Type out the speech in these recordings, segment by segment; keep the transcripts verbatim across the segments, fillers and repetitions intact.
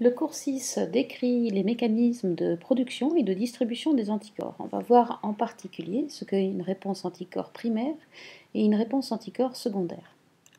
Le cours six décrit les mécanismes de production et de distribution des anticorps. On va voir en particulier ce qu'est une réponse anticorps primaire et une réponse anticorps secondaire.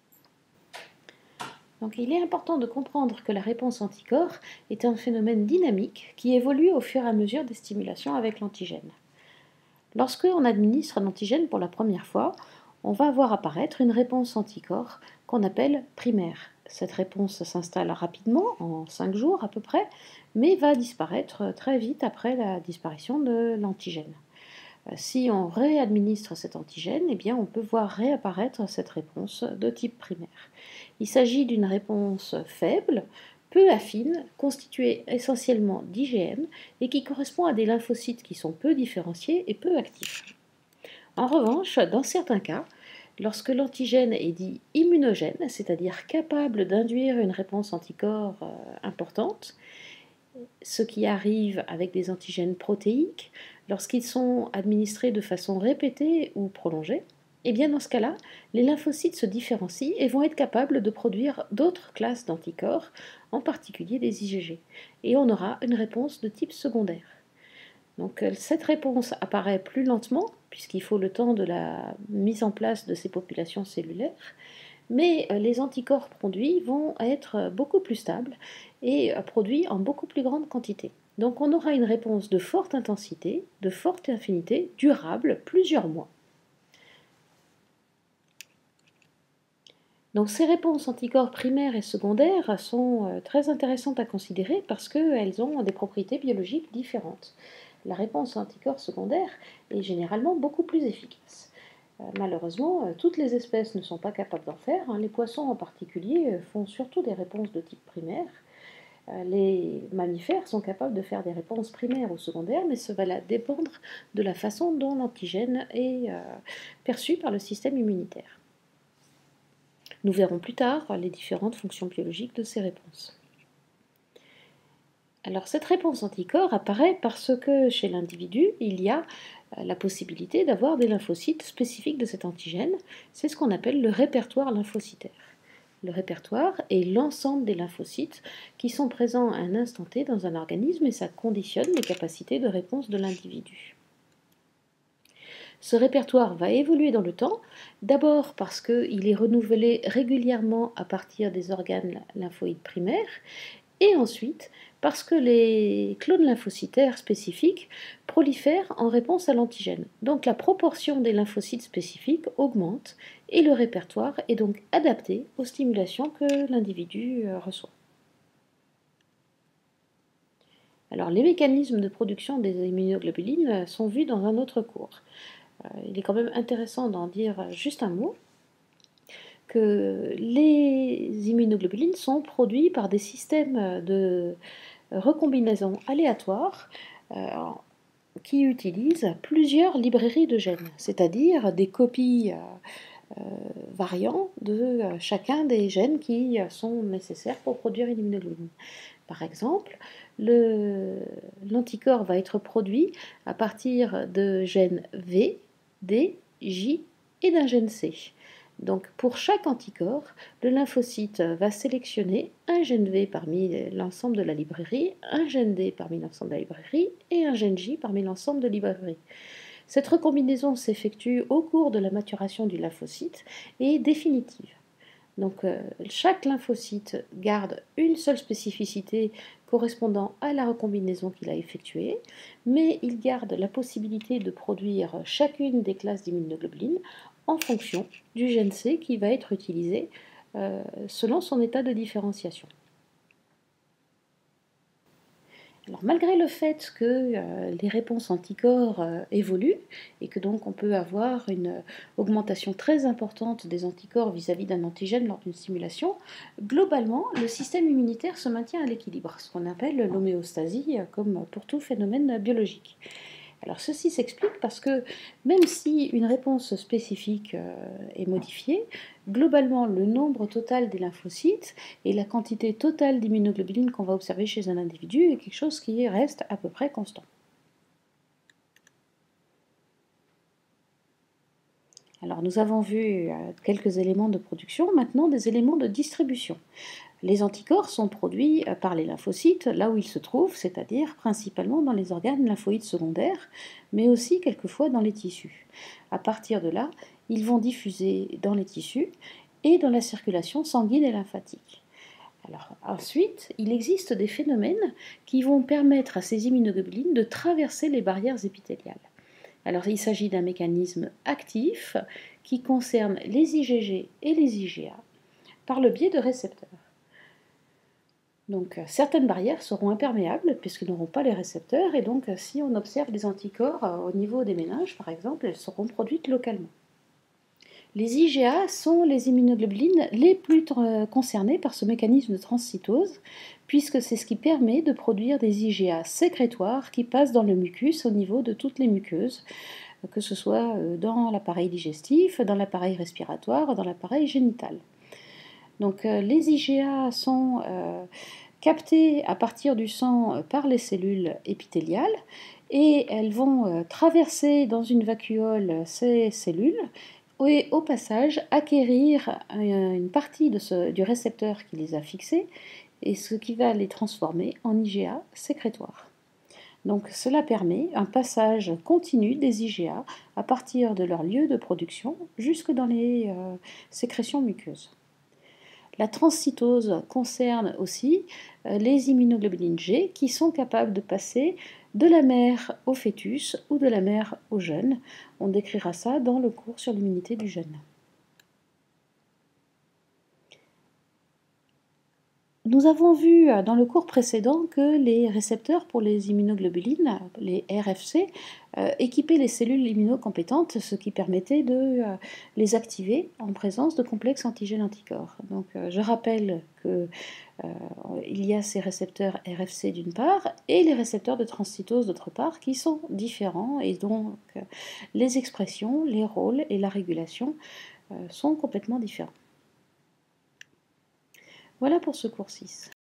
Donc, il est important de comprendre que la réponse anticorps est un phénomène dynamique qui évolue au fur et à mesure des stimulations avec l'antigène. Lorsque on administre un antigène pour la première fois, on va voir apparaître une réponse anticorps qu'on appelle primaire. Cette réponse s'installe rapidement, en cinq jours à peu près, mais va disparaître très vite après la disparition de l'antigène. Si on réadministre cet antigène, eh bien on peut voir réapparaître cette réponse de type primaire. Il s'agit d'une réponse faible, peu affine, constituée essentiellement d'I G M et qui correspond à des lymphocytes qui sont peu différenciés et peu actifs. En revanche, dans certains cas, lorsque l'antigène est dit immunogène, c'est-à-dire capable d'induire une réponse anticorps euh, importante, ce qui arrive avec des antigènes protéiques, lorsqu'ils sont administrés de façon répétée ou prolongée, et bien dans ce cas-là, les lymphocytes se différencient et vont être capables de produire d'autres classes d'anticorps, en particulier des I G G, et on aura une réponse de type secondaire. Donc cette réponse apparaît plus lentement, puisqu'il faut le temps de la mise en place de ces populations cellulaires, mais les anticorps produits vont être beaucoup plus stables et produits en beaucoup plus grande quantité. Donc on aura une réponse de forte intensité, de forte affinité, durable, plusieurs mois. Donc ces réponses anticorps primaires et secondaires sont très intéressantes à considérer parce qu'elles ont des propriétés biologiques différentes. La réponse anticorps secondaire est généralement beaucoup plus efficace. Malheureusement, toutes les espèces ne sont pas capables d'en faire. Les poissons en particulier font surtout des réponses de type primaire. Les mammifères sont capables de faire des réponses primaires ou secondaires, mais ça va dépendre de la façon dont l'antigène est perçu par le système immunitaire. Nous verrons plus tard les différentes fonctions biologiques de ces réponses. Alors cette réponse anticorps apparaît parce que chez l'individu, il y a la possibilité d'avoir des lymphocytes spécifiques de cet antigène. C'est ce qu'on appelle le répertoire lymphocytaire. Le répertoire est l'ensemble des lymphocytes qui sont présents à un instant T dans un organisme et ça conditionne les capacités de réponse de l'individu. Ce répertoire va évoluer dans le temps, d'abord parce qu'il est renouvelé régulièrement à partir des organes lymphoïdes primaires, et ensuite parce que les clones lymphocytaires spécifiques prolifèrent en réponse à l'antigène. Donc la proportion des lymphocytes spécifiques augmente et le répertoire est donc adapté aux stimulations que l'individu reçoit. Alors les mécanismes de production des immunoglobulines sont vus dans un autre cours. Il est quand même intéressant d'en dire juste un mot, que les immunoglobulines sont produits par des systèmes de recombinaison aléatoire euh, qui utilisent plusieurs librairies de gènes, c'est-à-dire des copies euh, variantes de chacun des gènes qui sont nécessaires pour produire une immunoglobuline. Par exemple, l'anticorps va être produit à partir de gènes V, D, J et d'un gène C. Donc pour chaque anticorps, le lymphocyte va sélectionner un gène V parmi l'ensemble de la librairie, un gène D parmi l'ensemble de la librairie et un gène J parmi l'ensemble de la librairie. Cette recombinaison s'effectue au cours de la maturation du lymphocyte et est définitive. Donc euh, chaque lymphocyte garde une seule spécificité correspondant à la recombinaison qu'il a effectuée, mais il garde la possibilité de produire chacune des classes d'immunoglobulines en fonction du gène C qui va être utilisé euh, selon son état de différenciation. Alors, malgré le fait que euh, les réponses anticorps euh, évoluent et que donc on peut avoir une euh, augmentation très importante des anticorps vis-à-vis d'un antigène lors d'une stimulation, globalement, le système immunitaire se maintient à l'équilibre, ce qu'on appelle l'homéostasie, euh, comme pour tout phénomène biologique. Alors ceci s'explique parce que même si une réponse spécifique euh, est modifiée, globalement le nombre total des lymphocytes et la quantité totale d'immunoglobulines qu'on va observer chez un individu est quelque chose qui reste à peu près constant. Alors nous avons vu euh, quelques éléments de production, maintenant des éléments de distribution. Les anticorps sont produits par les lymphocytes là où ils se trouvent, c'est-à-dire principalement dans les organes lymphoïdes secondaires, mais aussi quelquefois dans les tissus. À partir de là, ils vont diffuser dans les tissus et dans la circulation sanguine et lymphatique. Alors, ensuite, il existe des phénomènes qui vont permettre à ces immunoglobulines de traverser les barrières épithéliales. Alors, il s'agit d'un mécanisme actif qui concerne les I G G et les I G A par le biais de récepteurs. Donc, certaines barrières seront imperméables puisqu'ils n'auront pas les récepteurs, et donc si on observe des anticorps au niveau des méninges, par exemple, elles seront produites localement. Les I G A sont les immunoglobulines les plus concernées par ce mécanisme de transcytose, puisque c'est ce qui permet de produire des I G A sécrétoires qui passent dans le mucus au niveau de toutes les muqueuses, que ce soit dans l'appareil digestif, dans l'appareil respiratoire, dans l'appareil génital. Donc les I G A sont euh, captées à partir du sang par les cellules épithéliales, et elles vont euh, traverser dans une vacuole ces cellules et au passage acquérir une partie de ce, du récepteur qui les a fixés, et ce qui va les transformer en I G A sécrétoires. Donc cela permet un passage continu des I G A à partir de leur lieu de production jusque dans les euh, sécrétions muqueuses. La transcytose concerne aussi euh, les immunoglobulines G qui sont capables de passer de la mère au fœtus ou de la mère au jeune. On décrira ça dans le cours sur l'immunité du jeune. Nous avons vu dans le cours précédent que les récepteurs pour les immunoglobulines, les R F C, euh, équipaient les cellules immunocompétentes, ce qui permettait de euh, les activer en présence de complexes antigènes-anticorps. Donc euh, je rappelle qu'il euh, y a ces récepteurs R F C d'une part et les récepteurs de transcytose d'autre part qui sont différents, et donc euh, les expressions, les rôles et la régulation euh, sont complètement différents. Voilà pour ce cours six.